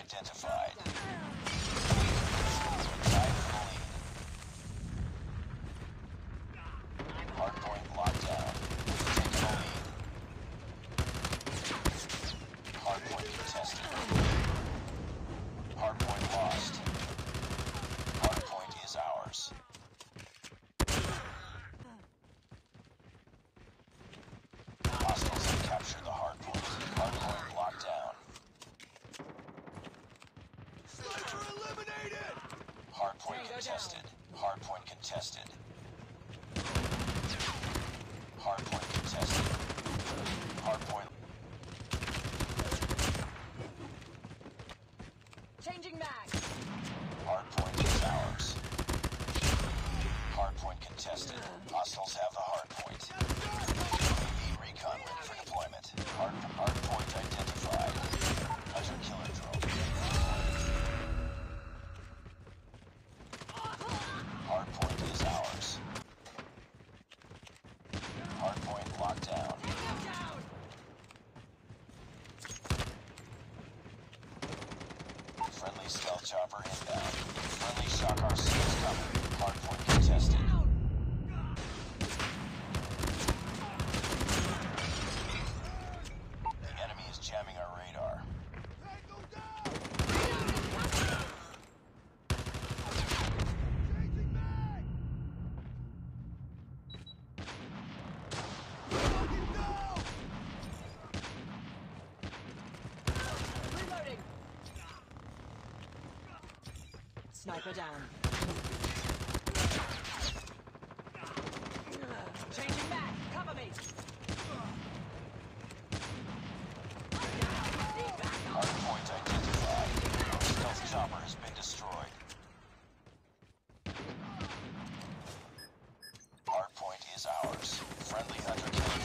identified. Tied for the lead. Hardpoint locked down. Taking the lead. Hardpoint contested. Hardpoint lost. Hardpoint is ours. Hostiles have captured the hardpoint. Hardpoint locked down. Sniper eliminated! Hardpoint contested. Hardpoint contested. Hardpoint contested. Hardpoint. Changing mag. Hardpoint is ours. Hardpoint contested. Hostiles have the hardpoint. UAV recon ready for deployment. Hardpoint identified. Hunter killer drone. Hardpoint is ours. Hardpoint locked down. Friendly stealth chopper inbound. Friendly shock RC is coming. Hardpoint contested. The enemy is jamming our radar. Tango down! Changing mag! Fucking down! Reloading. Sniper down. Changing back. Cover me. Hardpoint identified. Our stealth chopper has been destroyed. Hardpoint is ours. Friendly hunter killer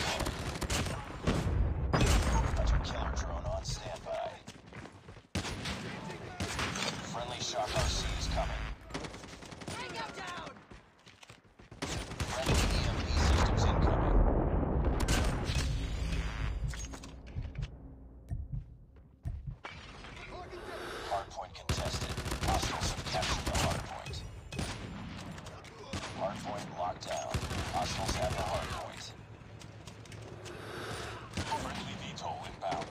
drone deployed. Hunter killer drone on standby. Friendly shock RC is coming. Tango down. Friendly EMP systems incoming. Hardpoint contested. Hostiles have captured the hardpoint. Hardpoint locked down. Hostiles have the hardpoint. Friendly VTOL inbound.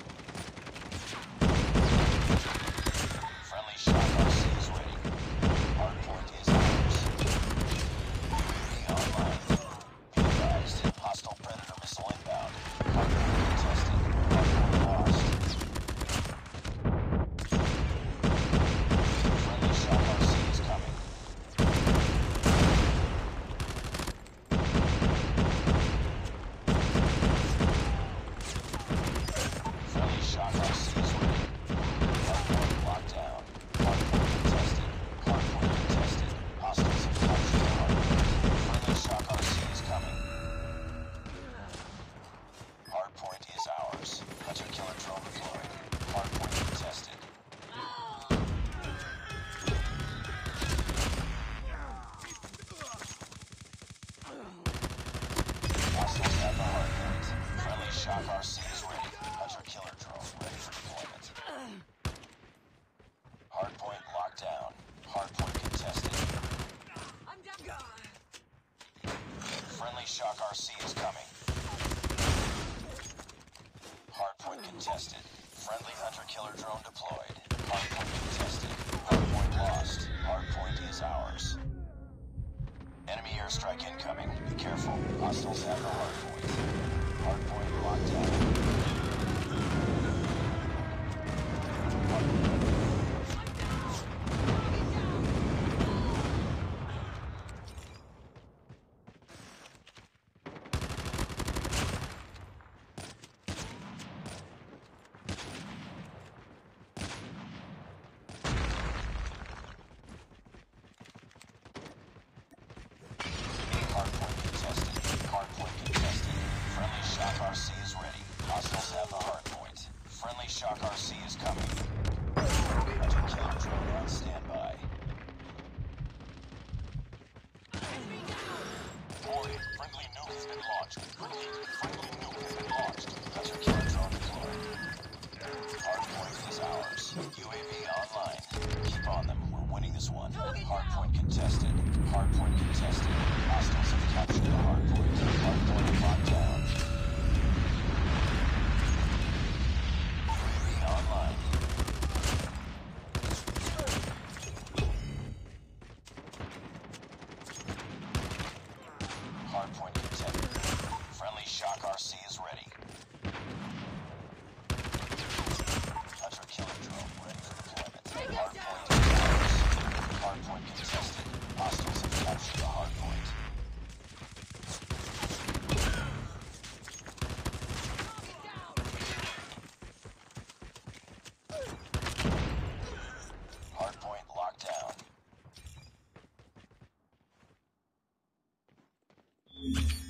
Friendly shock RC is ready. Hardpoint is ours. UAV online. Be advised. Hostile Predator missile inbound. Hardpoint contested. Hardpoint lost. Friendly shock RC is coming. Friendly shock RC is ready. Hardpoint locked down. Hardpoint contested. Hardpoint contested. Hostiles have captured the hardpoint. Friendly shock RC is coming. Hardpoint is ours. Hunter killer drone deployed. Hardpoint contested. Hostiles have the hardpoint. Friendly shock RC is ready. Hunter killer drone ready for deployment. Hardpoint locked down. Hardpoint contested. I'm down. Friendly shock RC is coming. Hardpoint contested. Friendly hunter killer drone deployed. Hardpoint contested. Hardpoint lost. Hardpoint is ours. Enemy airstrike incoming. Be careful. Hostiles have the hardpoint. Hardpoint locked down. Hardpoint contested. Hardpoint contested. Friendly shock RC is ready. Hostiles have the hardpoint. Friendly shock RC is coming. Hunter killer drone on standby. Warning, friendly nuke has been launched. Repeat, friendly nuke has been launched. Hunter killer drone deployed. Hardpoint is ours. UAV Hardpoint contested. Hardpoint contested. Hostiles have captured the hardpoint. Hardpoint locked down. UAV online. Hardpoint contested. Friendly shock RC is ready. Hunter killer drone ready for deployment. Hardpoint is ours. Hardpoint contested. Hostiles have captured the hardpoint. Hardpoint locked down.